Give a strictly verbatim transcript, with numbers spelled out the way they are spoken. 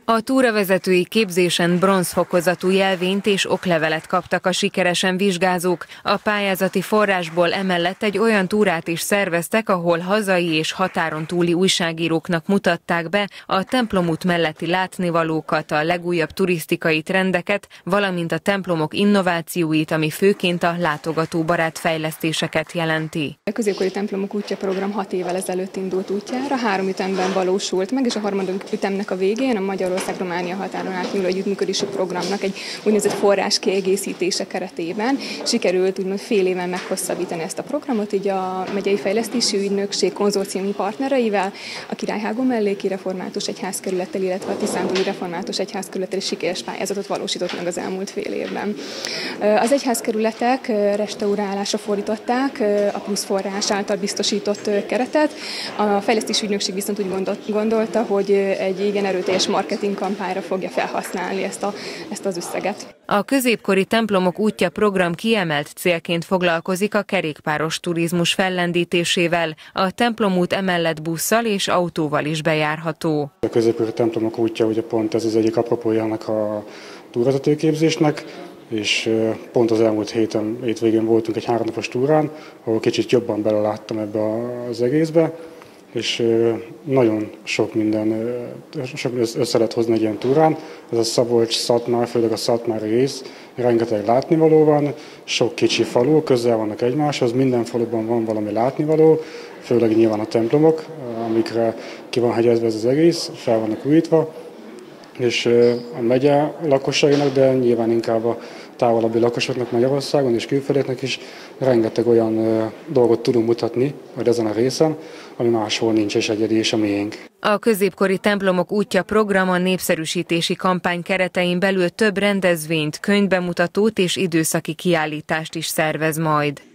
A túravezetői képzésen bronzfokozatú jelvényt és oklevelet kaptak a sikeresen vizsgázók. A pályázati forrásból emellett egy olyan túrát is szerveztek, ahol hazai és határon túli újságíróknak mutatták be a templomút melletti látnivalókat, a legújabb turisztikai trendeket, valamint a templomok innovációit, ami főként a látogatóbarát fejlesztéseket jelenti. A középkori templomok útja program hat évvel ezelőtt indult útjára, három ütemben valósult meg, és a harmadik ütemnek a végén a Magyarország-Románia határon átnyúló együttműködési programnak egy úgynevezett forrás kiegészítése keretében sikerült úgymond fél éven meghosszabbítani ezt a programot, így a Megyei Fejlesztési Ügynökség konzorciumi partnereivel, a Királyhágó melléki református egyházkerülettel, illetve a Tiszántúli református egyházkerülettel is sikeres pályázatot valósított meg az elmúlt fél évben. Az egyházkerületek restaurálásra fordították a plusz forrás által biztosított keretet. A fejlesztési ügynökség viszont úgy gondolta, hogy egy igen erőteljes marketing kampányra fogja felhasználni ezt, a, ezt az összeget. A középkori templomok útja program kiemelt célként foglalkozik a kerékpáros turizmus fellendítésével. A templomút emellett busszal és autóval is bejárható. A középkori templomok útja ugye pont ez az egyik apropójának a túravezetőképzésnek, és pont az elmúlt héten, hétvégén voltunk egy háromnapos túrán, ahol kicsit jobban beleláttam ebbe az egészbe, és nagyon sok minden sok össze lehet hozni egy ilyen túrán. Ez a Szabolcs-Szatmár, főleg a Szatmári rész, rengeteg látnivaló van, sok kicsi falu, közel vannak egymáshoz, minden faluban van valami látnivaló, főleg nyilván a templomok, amikre ki van hegyezve ez az egész, fel vannak újítva, és a megye lakosságnak, de nyilván inkább a távolabbi lakosoknak Magyarországon és külföldeknek is rengeteg olyan dolgot tudunk mutatni, vagy ezen a részen, ami máshol nincs és egyedi és a miénk. A középkori templomok útja program a népszerűsítési kampány keretein belül több rendezvényt, könyvbemutatót és időszaki kiállítást is szervez majd.